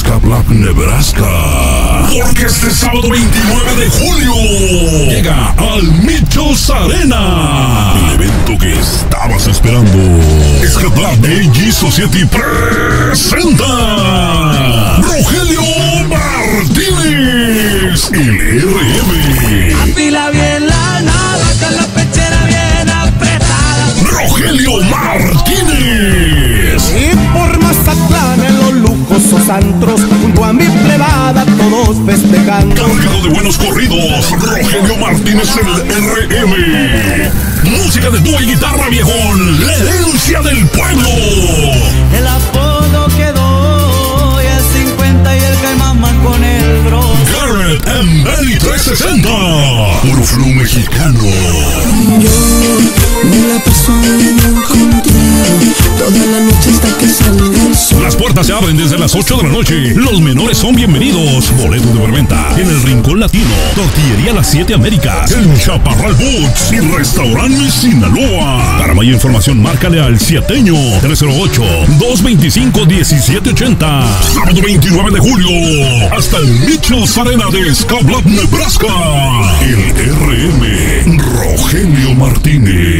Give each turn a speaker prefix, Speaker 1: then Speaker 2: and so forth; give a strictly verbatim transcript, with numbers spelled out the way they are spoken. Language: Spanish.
Speaker 1: Scablac, Nebraska. Porque este sábado veintinueve de julio llega al Mitchell's Arena, el evento que estabas esperando. Scablac A G Society presenta Rogelio Martínez, el R M.
Speaker 2: Afila bien la navaja, la pechera bien apretada.
Speaker 1: Rogelio Martínez.
Speaker 3: Y por Mazatlán en los lujosos antros, junto a mi plebada todos festejando.
Speaker 1: Cargado de buenos corridos, Rogelio Martínez, el R M. Música de dúo y guitarra, viejón, la herencia del pueblo.
Speaker 2: El apodo que doy es cincuenta y el caimán con el bro.
Speaker 1: Garrett and Belly trescientos sesenta. Puro flow mexicano.
Speaker 4: Yo me la paso contigo toda la noche hasta que salga el sol.
Speaker 1: Las puertas se abren desde las ocho de la noche. Los menores son bienvenidos. Boletos de preventa en el Rincón Latino, Tortillería Las Siete Américas, el Chaparral Boots y Restaurante Sinaloa. Para mayor información, márcale al Sieteño tres cero ocho, dos dos cinco, uno siete ocho cero. Sábado veintinueve de julio, hasta el Mitchell's Arena de Scablac, Nebraska. El R M Rogelio Martínez.